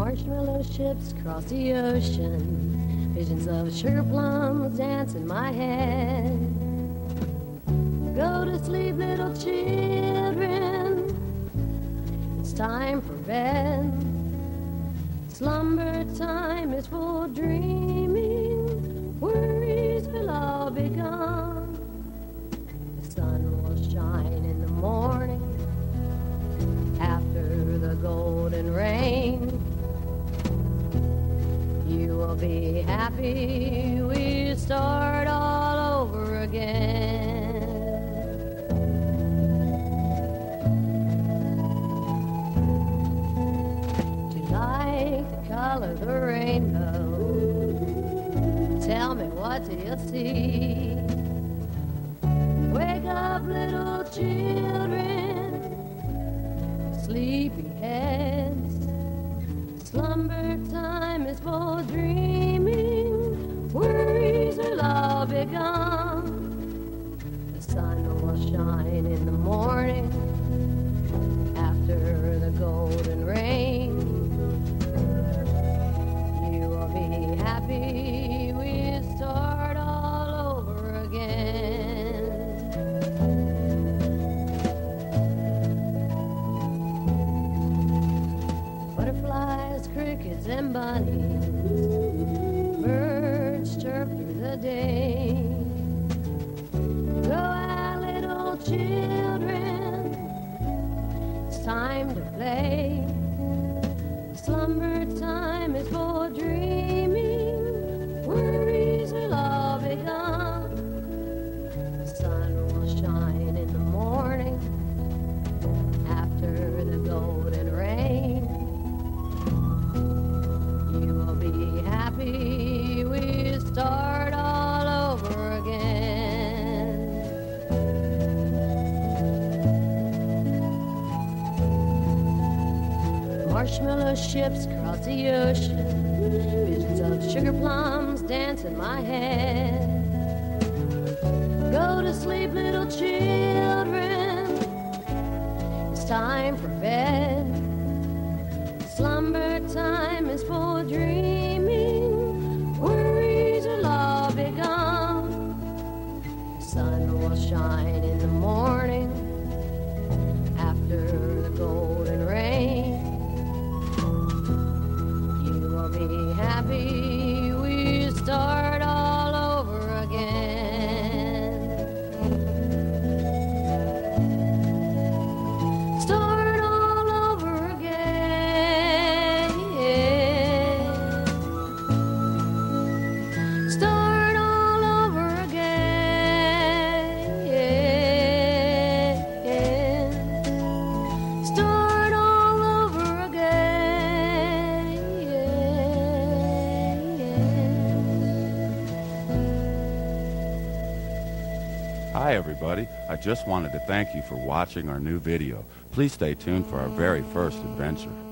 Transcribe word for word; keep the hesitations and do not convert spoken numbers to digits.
Marshmallow ships cross the ocean, visions of sugar plums dance in my head. Go to sleep, little children, it's time for bed. Slumber time is for dreaming, worries will all be gone. The sun will shine in the morning after the golden rain. You will be happy, we start all over again. Do you like the color of the rainbow? Tell me, what do you see? Wake up, little children, sleepy heads. Slumber time is for dreaming, worries will all be gone. The sun will shine in the morning after the golden rain. You will be happy, we start all over again. Butterflies, crickets, and bunnies, birds chirp through the day. Go out, little children, it's time to play. Slumber time is for dreaming, worries will all be gone. The sun will shine in the morning after the golden rain. You will be happy, we start all over again. Marshmallow ships cross the ocean, visions of sugar plums dance in my head. Go to sleep, little children, it's time for bed. Slumber time is for dreaming, worries will all be gone. The sun will shine in the morning after the golden rain. You will be happy, we start all over again. Start all over again. Start all over again. Start all over again. Hi everybody, I just wanted to thank you for watching our new video. Please stay tuned for our very first adventure.